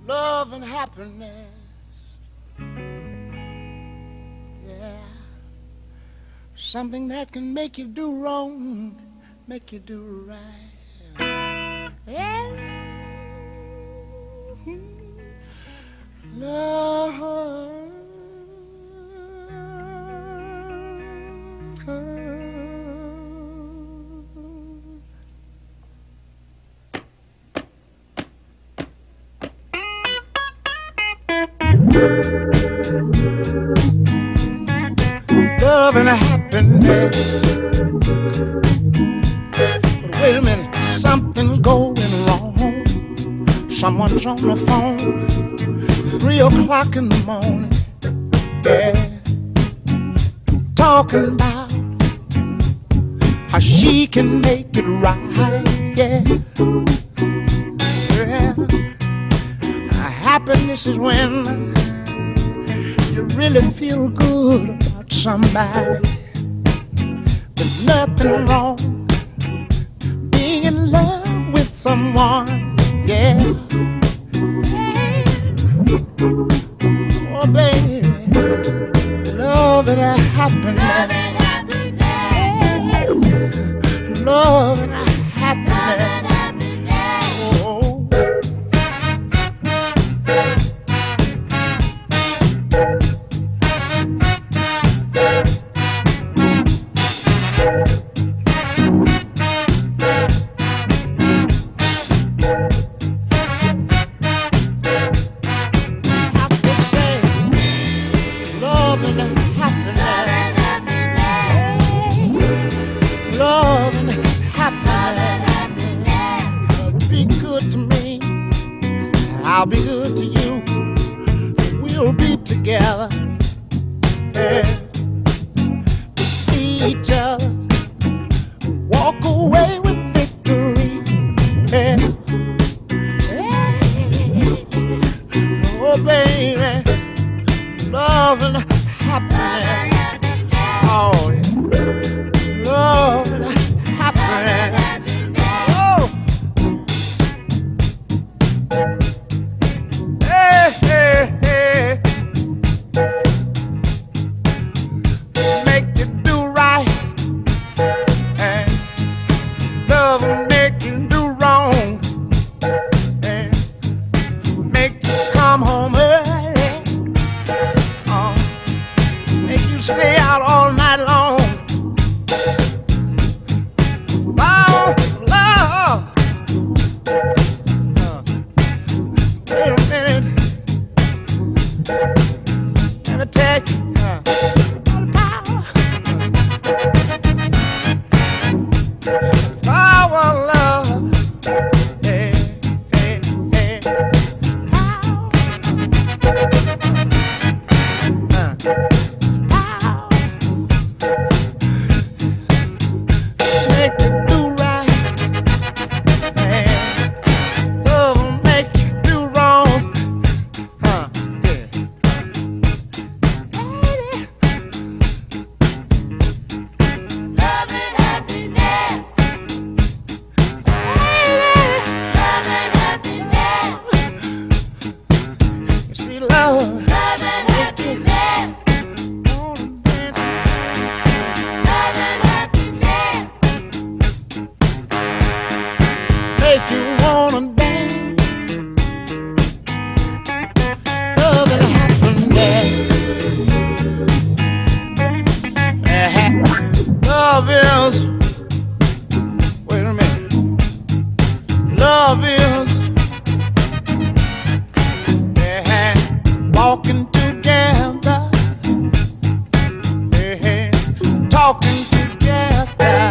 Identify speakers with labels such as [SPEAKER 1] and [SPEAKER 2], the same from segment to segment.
[SPEAKER 1] love and happiness. Yeah, something that can make you do wrong, make you do right. Yeah, love. Love and happiness. But wait a minute, something's going wrong. Someone's on the phone, 3 o'clock in the morning. Yeah, talking about how she can make it right. Yeah, yeah. Happiness is when you really feel good about somebody. There's nothing wrong being in love with someone. Yeah. Oh baby, love and happiness. Love and happiness. Love and happiness. Be good to me, and I'll be good to you. We'll be together, yeah. To see each other, walk away with victory, yeah. Yeah. Oh baby, love and happiness. Oh yeah. Love and happiness. Oh. Hey, hey, hey. Make you do right, and love will make you do wrong, and make you come home early, make you stay out all night long. Make you wanna dance, love and happiness. Love is, wait a minute, love is, yeah, walking together, yeah, talking together.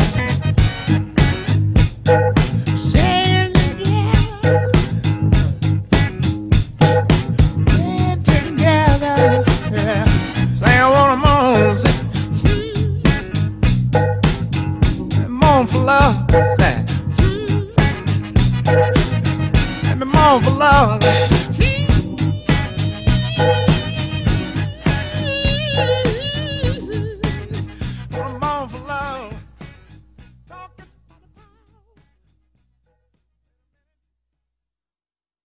[SPEAKER 1] For love, let me moan for love.